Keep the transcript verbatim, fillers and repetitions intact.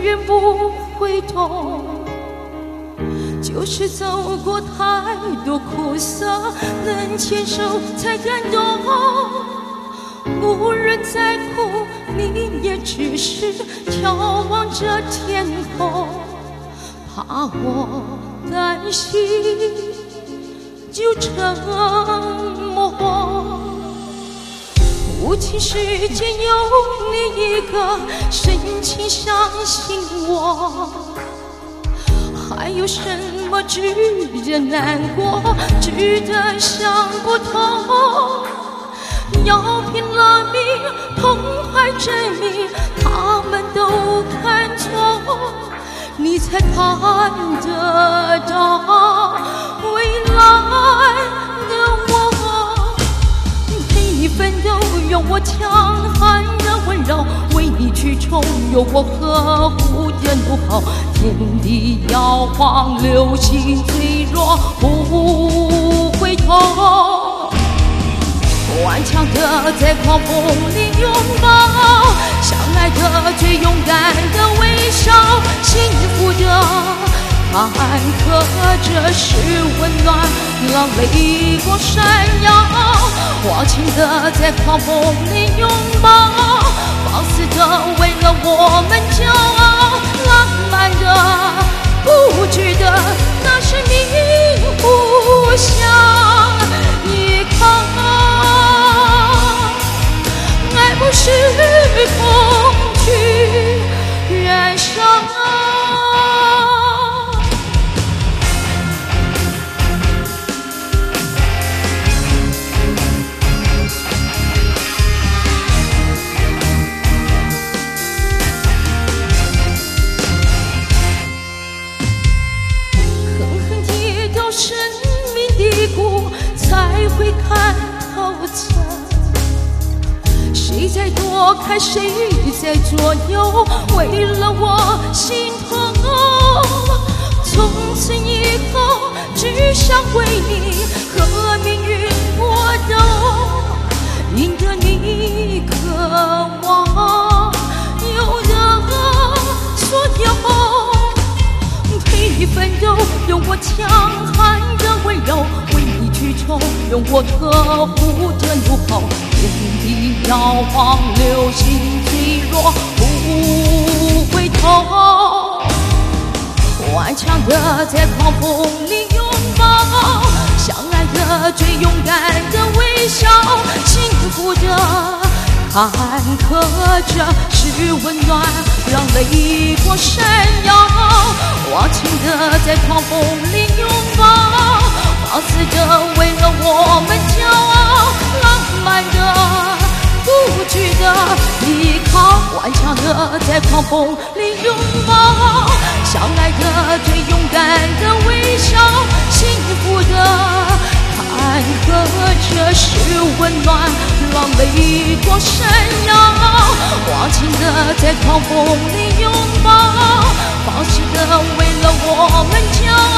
远不回头。就是走过太多苦涩，能牵手才感动。无人在乎，你也只是眺望着天空。怕我担心，就沉默。无情世间有你一个，深情相信我。还有什么值得难过，值得想不通？要拼了命，痛快证明他们都看错，你才看得到未来的我。陪你奋斗，有我强悍的温柔，为你去冲，有我呵护的怒吼。天地摇晃，流星坠落，不回头。顽强的在狂风里拥抱，相爱的最勇敢的微笑，幸福的坎坷这是温暖，让泪光闪耀。忘情的在狂风里拥抱，放肆的为了我们骄傲，浪漫的不觉得那是命互相依靠。爱不是恐惧燃烧。狠狠跌到生命低谷，才会看透彻。谁在躲开，谁在左右，为了我心痛。从此以后，只想为你和命运搏斗，赢得你渴望有的所有。陪你奋斗，用我强悍的温柔，为你去冲，用我呵护的怒吼。天地摇晃，流星坠落，不回头。顽强的在狂风里拥抱，相爱的最勇敢的微笑，幸福的坎坷这是温暖，让泪光闪耀。忘情的在狂风里拥抱，放肆的为了我们骄傲，浪漫的不惧的依靠。顽强的在狂风里拥抱，相爱的最勇敢的微笑，幸福的坎坷这是温暖，让泪光闪耀。忘情的在狂风里拥抱，放肆的为了我们骄傲。